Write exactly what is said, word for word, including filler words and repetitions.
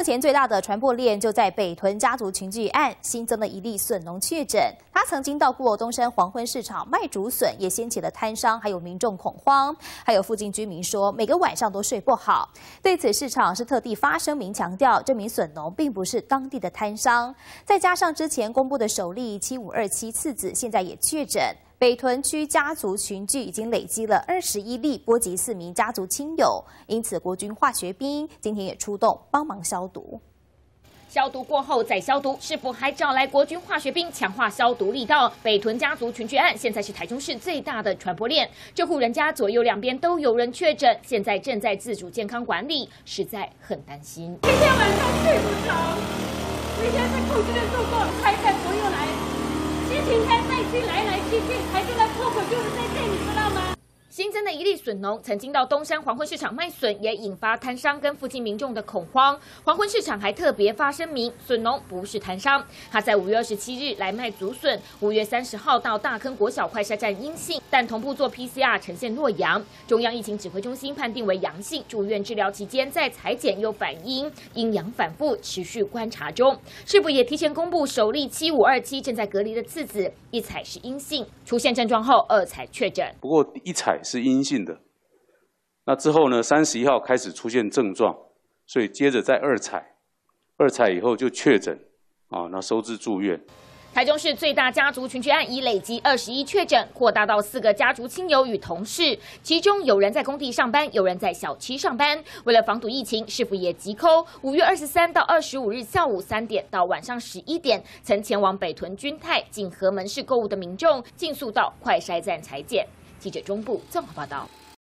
前最大的传播链就在北屯家族群聚案，新增了一例笋农确诊。他曾经到过东山黄昏市场卖竹笋，也掀起了摊商还有民众恐慌。还有附近居民说，每个晚上都睡不好。对此，市场是特地发声明强调，这名笋农并不是当地的摊商。再加上之前公布的首例七五二七次子，现在也确诊。 北屯区家族群聚已经累积了二十一例，波及四名家族亲友，因此国军化学兵今天也出动帮忙消毒。 消毒过后再消毒，是否还找来国军化学兵强化消毒力道？北屯家族群聚案现在是台中市最大的传播链，这户人家左右两边都有人确诊，现在正在自主健康管理，实在很担心。 今天晚上睡不着，每天在控制的度过，开开左右来。 心情开再去，来来去去，台中的破口就是在这，你知道吗？ 新增的一例笋农曾经到东山黄昏市场卖笋，也引发摊商跟附近民众的恐慌。黄昏市场还特别发声明，笋农不是摊商。他在五月二十七日来卖竹笋，五月三十号到大坑国小快筛站阴性，但同步做 P C R 呈现弱阳。中央疫情指挥中心判定为阳性，住院治疗期间在采检又反阴，阴阳反复，持续观察中。市府也提前公布首例七五二七正在隔离的次子，一采是阴性，出现症状后二采确诊。 不过一采 是阴性的，那之后呢？三十一号开始出现症状，所以接着在二采，二采以后就确诊，啊，那收治住院。 台中市最大家族群聚案已累积二十一确诊，扩大到四个家族亲友与同事，其中有人在工地上班，有人在小区上班。为了防堵疫情，市府也急扣五月二十三到二十五日下午三点到晚上十一点，曾前往北屯君泰、锦和门市购物的民众，尽速到快筛站采检。记者中部综合报道。